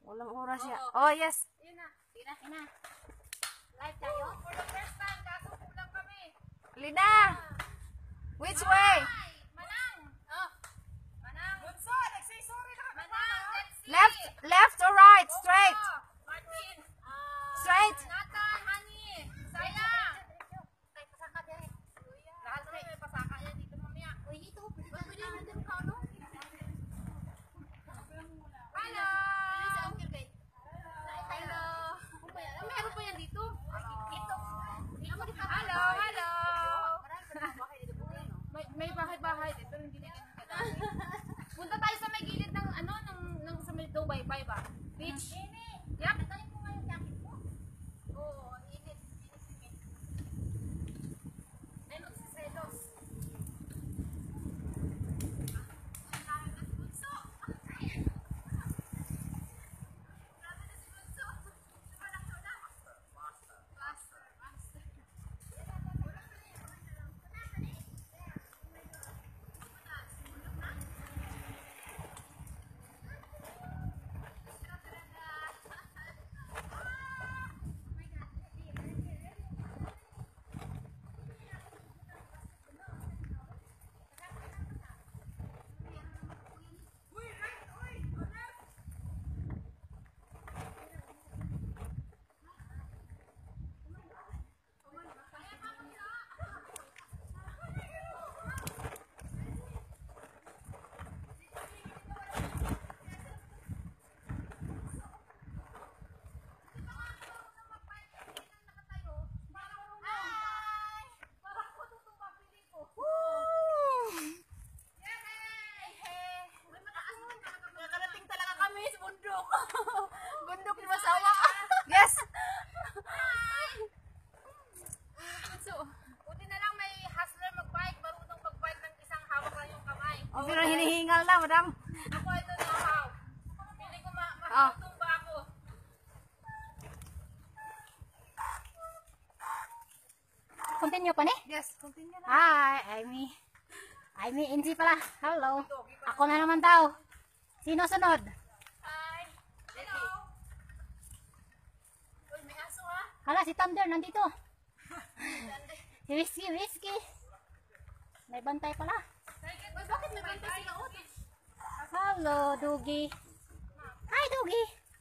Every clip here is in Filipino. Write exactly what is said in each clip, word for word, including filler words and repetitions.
Walang oras siya. Oh, yes. Yun na. Yun na. Yun na. Live tayo. For the first time, kaso kulang kami. Lina! Which way? Manang! Oh. Manang! Bunso, nagsay sorry na. Manang, let's see. Left, left or right? Straight. Martin. Uh, Straight. Nathan, honey. Saya. Ay, pasaka din. Lahat na may pasaka yan dito mamaya. Uy, ito. Ba't pwede naman din ka, no? Hello! Hello! Meron pa yan dito. Dito. Hello, hello! May, may bahay-bahay dito. Hindi na ganun kadami. Punta tayo sa may gilid ng ano, ng, ng sa may Dubai ba? Beach. Yap. Tayo po nga yung jacket mo. Oo, init. Init-init. Ayun, sa selos. Yes. Buti na lang may hustler mag-bike, marunong mag-bike ng isang hawak lang yung kamay. Oh, pero hinihingal na, madam. Ako ito na haw. Hindi ko Oh. makatumba ako. Continue pa ni? Yes, continue na. Hi, Amy. Amy, Inzi pala. Hello. Ako na naman daw. Sino sunod? Hi. Hello. Uy, may aso ha? Hala, si Thunder nandito. Si Whiskey, Whiskey. May bantay pala. Uy, bakit may bantay sila o? Hello, Dugi. Hi, Dugi.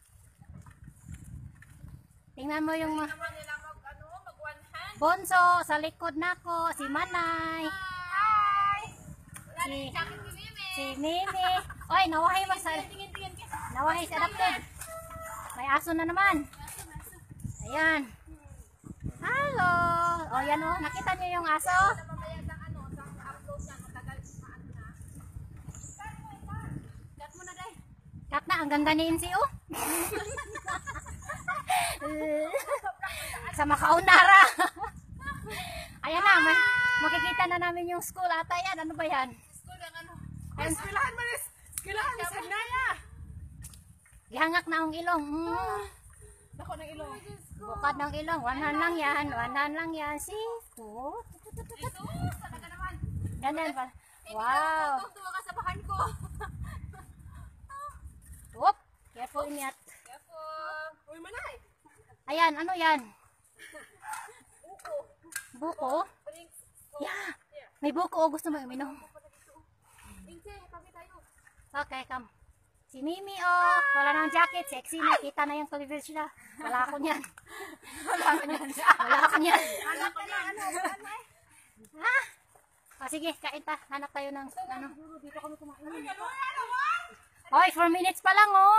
Tingnan mo yung mga... Naman nila mag, ano, mag one hand. Bonso, sa likod nako, si Manay. Hi. Wala na Si, yung jacket ni Mimi. si Mimi. Oy, nawahay mas Tingin, tingin, tingin. nawahay sa adapted. May aso na naman. Ayan. Hello. O yan o, nakita niyo yung aso? Mamaya ng ano, sa upload na, matagal sa ano na. Cut mo na day. Kat na, ang ganda ni Insi oh. Sa makaunara. Ayan na, may, makikita na namin yung school ata yan. Ano ba yan? School ng ano. Ay, skilahan mo rin. Skilahan ni Sagnaya. Gihangak na ang ilong. Hmm. Ako ng ilong. Bukad ng ilong. One hand lang yan. One hand lang yan. See? Oh. Ito, sana ka naman. Ganyan pa. Wow. Tuwa ka sa bahan ko. Whoop. Careful ingat. Careful. Uy, manay. Ayan, ano yan? Buko. Buko? Drinks. Yeah. May buko. Oh, gusto mo uminom? Ingse, kami tayo. Okay, come. Si Mimi, oh. Wala nang jacket. Sexy na. Kita na yung cleavage na. Wala ako niyan. Wala ko niyan. Wala ako niyan. Anak ko na, ano, ano eh. Ha? O, sige, kain ta. Hanap tayo ng, ano. Dito kami kumain. Hoy, four minutes pa lang, oh.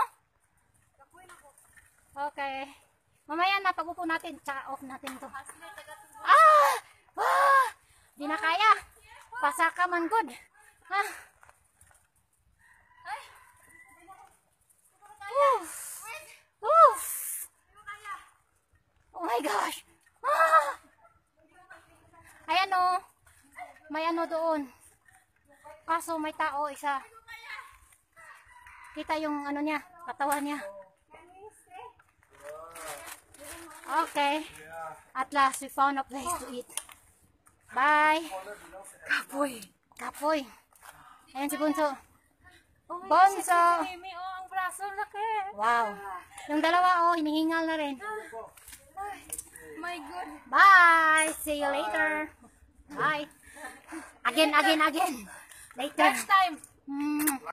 Okay. Mamaya na, pag-upo natin. Tsaka off natin to. Ah! Ah! Di na kaya. Pasaka man good. Ha? Oof. Oof. Oh my gosh. Ah! Ayan oh. May ano doon. Kaso may tao isa. Kita yung ano niya, katawan niya. Okay. At last, we found a place to eat. Bye. Kapoy. Kapoy. Ayan si Bunso. Oh my Bonso. Mimi, oh, ang braso laki. Wow. Yung dalawa, oh, hinihingal na rin. My God. Bye! See you later. Bye. Again, again, again. Later. Next time. Mm.